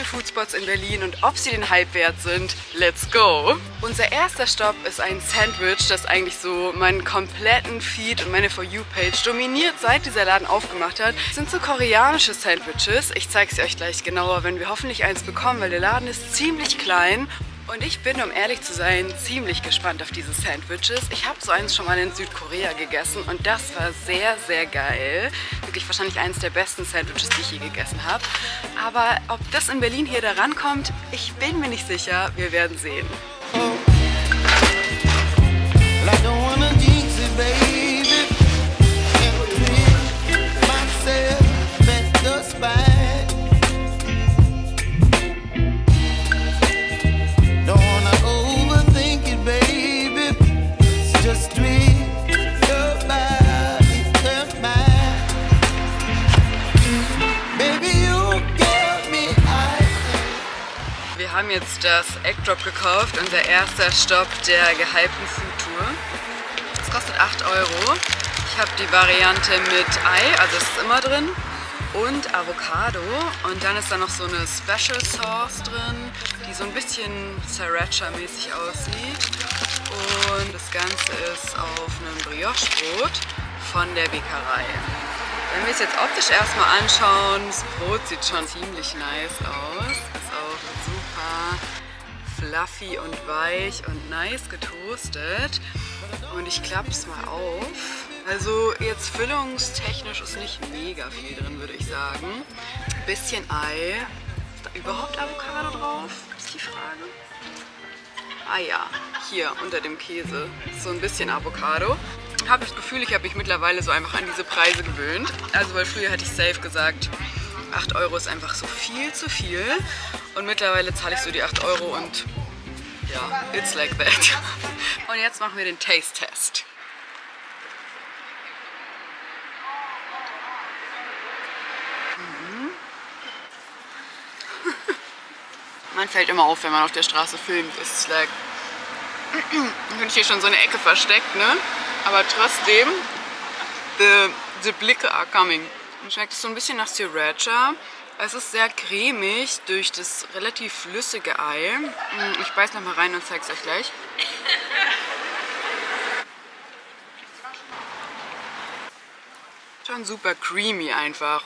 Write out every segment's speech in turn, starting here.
Foodspots in Berlin und ob sie den Hype wert sind. Let's go! Unser erster Stopp ist ein Sandwich, das eigentlich so meinen kompletten Feed und meine For You-Page dominiert, seit dieser Laden aufgemacht hat. Das sind so koreanische Sandwiches. Ich zeige sie euch gleich genauer, wenn wir hoffentlich eins bekommen, weil der Laden ist ziemlich klein. Und ich bin, um ehrlich zu sein, ziemlich gespannt auf diese Sandwiches. Ich habe so eins schon mal in Südkorea gegessen und das war sehr, sehr geil. Wirklich wahrscheinlich eines der besten Sandwiches, die ich je gegessen habe. Aber ob das in Berlin hier da rankommt, ich bin mir nicht sicher. Wir werden sehen. Wir haben jetzt das Egg Drop gekauft, unser erster Stopp der gehypten Foodtour. Das kostet 8 €. Ich habe die Variante mit Ei, also es ist immer drin, und Avocado. Und dann ist da noch so eine Special Sauce drin, die so ein bisschen Sriracha-mäßig aussieht. Und das Ganze ist auf einem Brioche-Brot von der Bäckerei. Wenn wir es jetzt optisch erstmal anschauen, das Brot sieht schon ziemlich nice aus. Ist auch super fluffy und weich und nice getoastet. Und ich klappe es mal auf. Also jetzt füllungstechnisch ist nicht mega viel drin, würde ich sagen. Bisschen Ei. Ist da überhaupt Avocado drauf? Ist die Frage. Ah ja, hier unter dem Käse ist so ein bisschen Avocado. Habe das Gefühl, ich habe mich mittlerweile so einfach an diese Preise gewöhnt. Also weil früher hätte ich safe gesagt, 8 € ist einfach so viel zu viel. Und mittlerweile zahle ich so die 8 € und ja, it's like that. Und jetzt machen wir den Taste-Test. Man fällt immer auf, wenn man auf der Straße filmt. Es ist like, dann bin ich hier schon so eine Ecke versteckt, ne? Aber trotzdem, the Blicke are coming. Schmeckt es so ein bisschen nach Sriracha. Es ist sehr cremig durch das relativ flüssige Ei. Ich beiß noch mal rein und zeige es euch gleich. Schon super creamy einfach.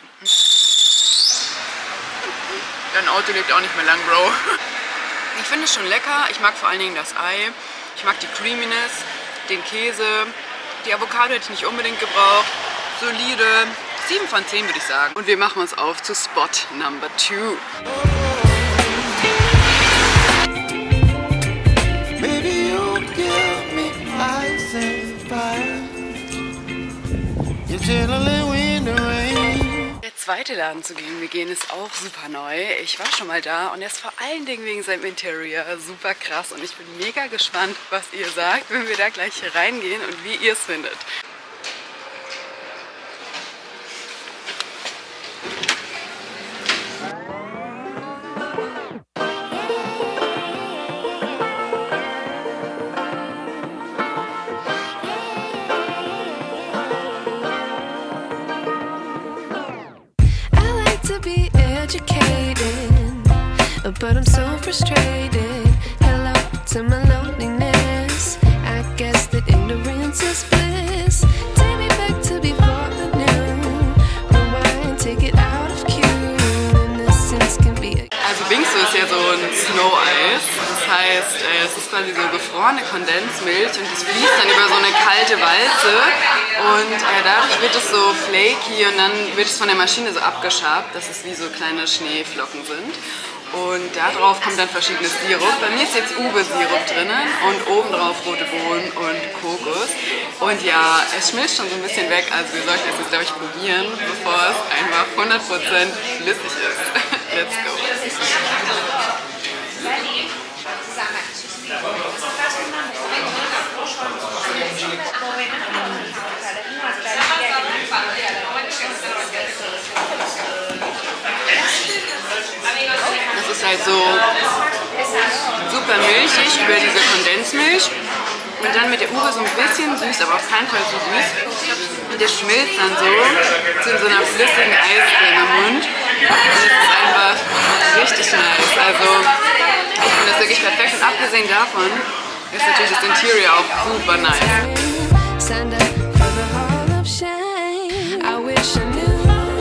Dein Auto lebt auch nicht mehr lang, Bro. Ich finde es schon lecker. Ich mag vor allen Dingen das Ei. Ich mag die Creaminess, den Käse. Die Avocado hätte ich nicht unbedingt gebraucht. Solide 7 von 10 würde ich sagen. Und wir machen uns auf zu Spot Number 2. Der zweite Laden, zu dem wir gehen, ist auch super neu. Ich war schon mal da und er ist vor allen Dingen wegen seinem Interior super krass. Und ich bin mega gespannt, was ihr sagt, wenn wir da gleich reingehen und wie ihr es findet. But I'm so frustrated. Hello to my loneliness. I guess that ignorance is bliss. Take me back to before the noon. Rewind, take it out of cue. Innocence can be a Also Bingsu ist ja so ein Snow-Eis. Das heißt, es ist quasi so gefrorene Kondensmilch und das fließt dann über so eine kalte Walze. Und dadurch wird es so flaky und dann wird es von der Maschine so abgeschabt, dass es wie so kleine Schneeflocken sind. Und da drauf kommt dann verschiedenes Sirup. Bei mir ist jetzt Ube-Sirup drinnen und obendrauf rote Bohnen und Kokos. Und ja, es schmilzt schon so ein bisschen weg, also wir sollten es jetzt, glaube ich, probieren, bevor es einfach 100% flüssig ist. Let's go! Das ist halt so super milchig über diese Kondensmilch und dann mit der Ube so ein bisschen süß, aber auf keinen Fall so süß. Und der schmilzt dann so zu so einer flüssigen Eiscreme im Mund. Und es ist einfach richtig nice. Also ich finde das wirklich perfekt. Und abgesehen davon ist natürlich das Interior auch super nice. Signed up for the Hall of Shame. I wish I knew.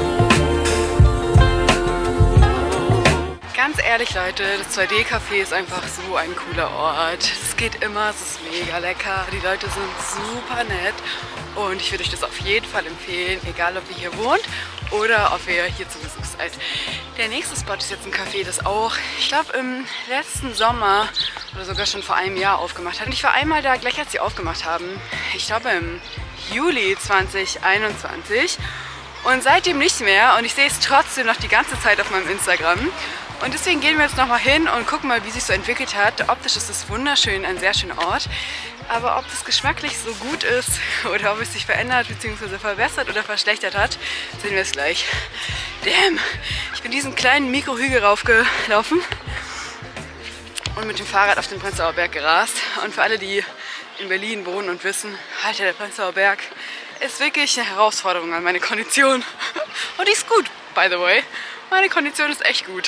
Ganz ehrlich, Leute, das 2D-Café ist einfach so ein cooler Ort. Es geht immer, es ist mega lecker, die Leute sind super nett und ich würde euch das auf jeden Fall empfehlen, egal ob ihr hier wohnt oder ob ihr hier zu Besuch seid. Der nächste Spot ist jetzt ein Café, das auch, ich glaube, im letzten Sommer oder sogar schon vor einem Jahr aufgemacht hat. Und ich war einmal da, gleich als sie aufgemacht haben, ich glaube im Juli 2021 und seitdem nicht mehr und ich sehe es trotzdem noch die ganze Zeit auf meinem Instagram. Und deswegen gehen wir jetzt nochmal hin und gucken mal, wie sich so entwickelt hat. Optisch ist es wunderschön, ein sehr schöner Ort. Aber ob das geschmacklich so gut ist oder ob es sich verändert bzw. verbessert oder verschlechtert hat, sehen wir es gleich. Damn! Ich bin diesen kleinen Mikrohügel raufgelaufen und mit dem Fahrrad auf den Prenzlauer Berg gerast. Und für alle, die in Berlin wohnen und wissen, Alter, der Prenzlauer Berg ist wirklich eine Herausforderung an meine Kondition. Und die ist gut, by the way. Meine Kondition ist echt gut.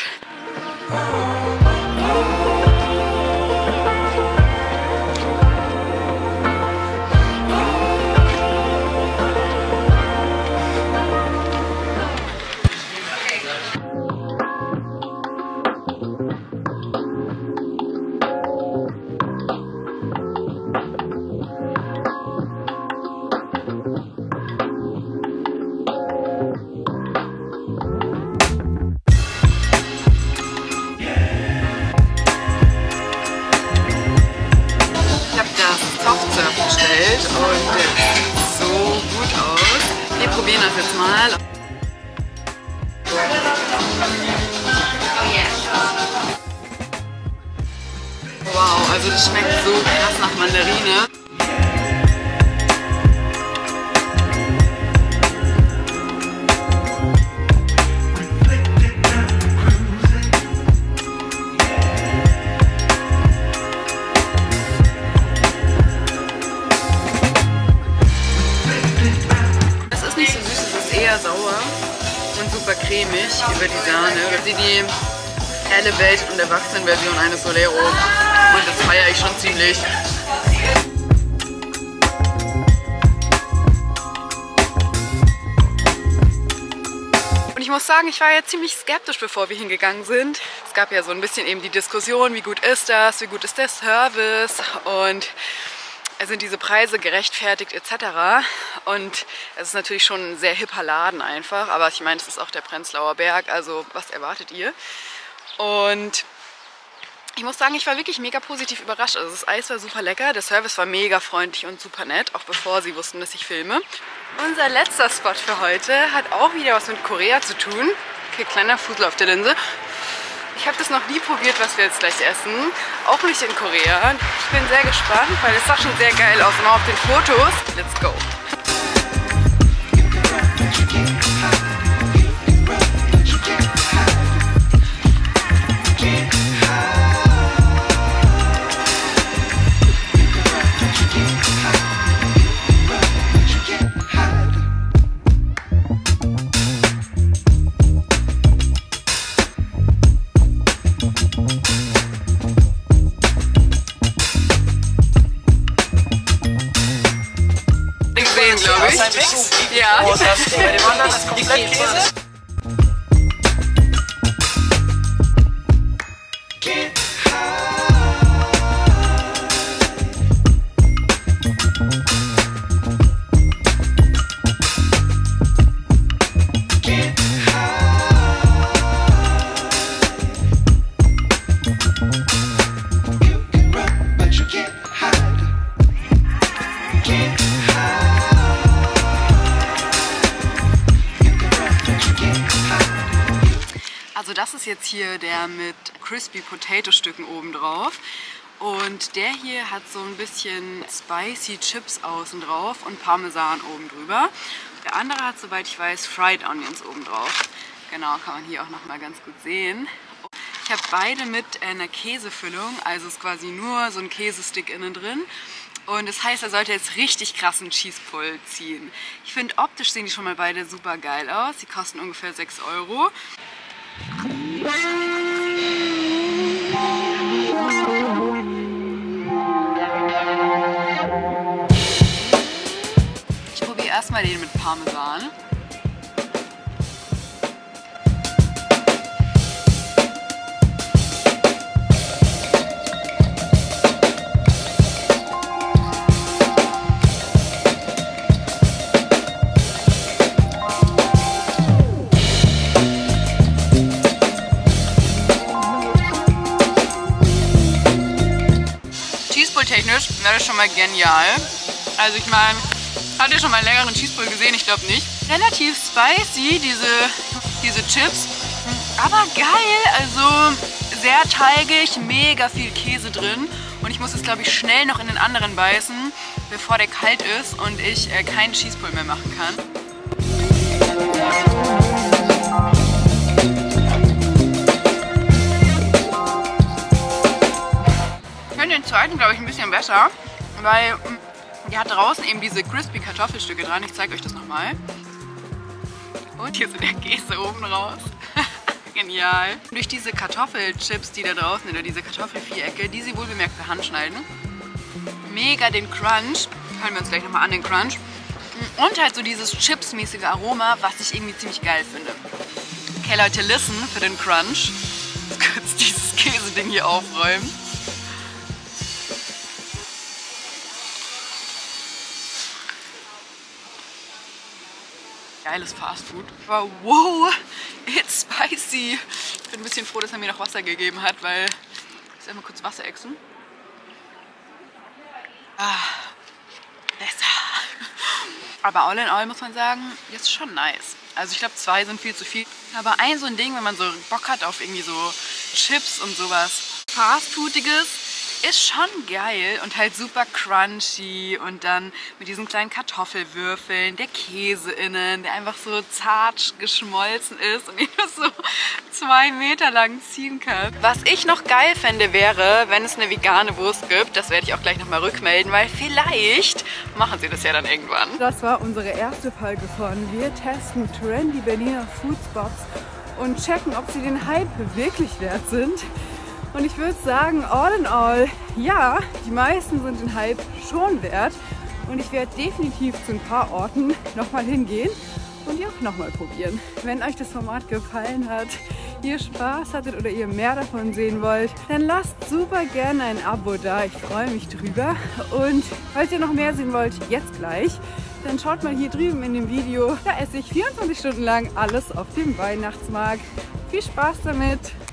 Und der sieht so gut aus. Wir probieren das jetzt mal. Wow, also das schmeckt so krass nach Mandarine. Sauer und super cremig über die Sahne. Das ist die Elevated und Erwachsenen-Version eines Solero und das feiere ich schon ziemlich. Und ich muss sagen, ich war ja ziemlich skeptisch, bevor wir hingegangen sind. Es gab ja so ein bisschen eben die Diskussion, wie gut ist das, wie gut ist der Service und sind diese Preise gerechtfertigt etc. Und es ist natürlich schon ein sehr hipper Laden einfach, aber ich meine, es ist auch der Prenzlauer Berg, also was erwartet ihr? Und ich muss sagen, ich war wirklich mega positiv überrascht. Also das Eis war super lecker, der Service war mega freundlich und super nett, auch bevor sie wussten, dass ich filme. Unser letzter Spot für heute hat auch wieder was mit Korea zu tun. Okay, kleiner Fusel auf der Linse. Ich habe das noch nie probiert, was wir jetzt gleich essen. Auch nicht in Korea. Ich bin sehr gespannt, weil es sah schon sehr geil aus. Immer auf den Fotos. Let's go! Glaube ich. Ja. Und das bei dem anderen ist komplett Käse. Also das ist jetzt hier der mit Crispy Potato Stücken oben drauf. Und der hier hat so ein bisschen Spicy Chips außen drauf und Parmesan oben drüber. Der andere hat, soweit ich weiß, Fried Onions oben drauf. Genau, kann man hier auch nochmal ganz gut sehen. Ich habe beide mit einer Käsefüllung, also ist quasi nur so ein Käsestick innen drin. Und das heißt, er sollte jetzt richtig krassen Cheese Pull ziehen. Ich finde, optisch sehen die schon mal beide super geil aus. Die kosten ungefähr 6 €. erstmal den mit Parmesan. Technisch wäre das schon mal genial. Also ich meine, habt ihr schon mal einen längeren Cheeseball gesehen? Ich glaube nicht. Relativ spicy, diese Chips, aber geil, also sehr teigig, mega viel Käse drin und ich muss jetzt glaube ich schnell noch in den anderen beißen, bevor der kalt ist und ich keinen Cheeseball mehr machen kann. Ich finde den zweiten, glaube ich, ein bisschen besser, weil die hat draußen eben diese crispy Kartoffelstücke dran. Ich zeige euch das nochmal. Und hier ist der Käse oben raus. Genial. Durch diese Kartoffelchips, die da draußen, oder diese Kartoffelvierecke, die sie wohlbemerkt per Hand schneiden. Mega den Crunch. Hören wir uns gleich nochmal an, den Crunch. Und halt so dieses Chips-mäßige Aroma, was ich irgendwie ziemlich geil finde. Okay Leute, listen für den Crunch. Jetzt kurz dieses Käseding hier aufräumen. Geiles Fastfood. Aber wow, it's spicy. Ich bin ein bisschen froh, dass er mir noch Wasser gegeben hat, weil ich einmal kurz Wasser exen. Besser. Aber all in all muss man sagen, ist schon nice. Also ich glaube 2 sind viel zu viel. Aber so ein Ding, wenn man so Bock hat auf irgendwie so Chips und sowas Fastfoodiges, ist schon geil und halt super crunchy und dann mit diesen kleinen Kartoffelwürfeln, der Käse innen, der einfach so zart geschmolzen ist und ich das so 2 Meter lang ziehen kann. Was ich noch geil fände wäre, wenn es eine vegane Wurst gibt, das werde ich auch gleich nochmal rückmelden, weil vielleicht machen sie das ja dann irgendwann. Das war unsere erste Folge von Wir testen trendy Berliner Foodspots und checken, ob sie den Hype wirklich wert sind. Und ich würde sagen, all in all, ja, die meisten sind den Hype schon wert. Und ich werde definitiv zu ein paar Orten nochmal hingehen und die auch nochmal probieren. Wenn euch das Format gefallen hat, ihr Spaß hattet oder ihr mehr davon sehen wollt, dann lasst super gerne ein Abo da. Ich freue mich drüber. Und falls ihr noch mehr sehen wollt, jetzt gleich, dann schaut mal hier drüben in dem Video. Da esse ich 24 Stunden lang alles auf dem Weihnachtsmarkt. Viel Spaß damit!